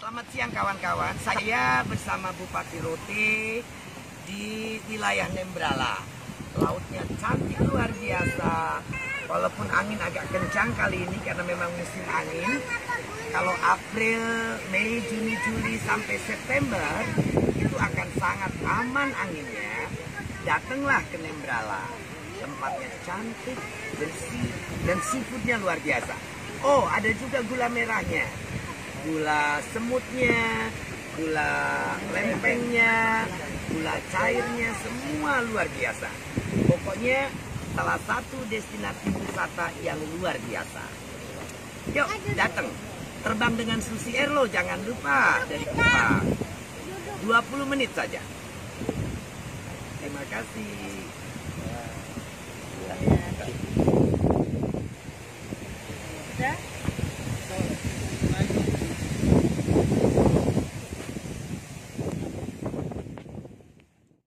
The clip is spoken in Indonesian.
Selamat siang kawan-kawan, saya bersama Bupati Rote di wilayah Nembrala. Lautnya cantik luar biasa, walaupun angin agak kencang kali ini karena memang musim angin. Kalau April, Mei, Juni, Juli sampai September itu akan sangat aman anginnya. Datanglah ke Nembrala, tempatnya cantik, bersih, dan seafoodnya luar biasa. Oh, ada juga gula merahnya, gula semutnya, gula lempengnya, gula cairnya, semua luar biasa. Pokoknya salah satu destinasi wisata yang luar biasa. Yuk, datang. Terbang dengan Susi Airlo, jangan lupa, dari Kupang. 20 menit saja. Terima kasih.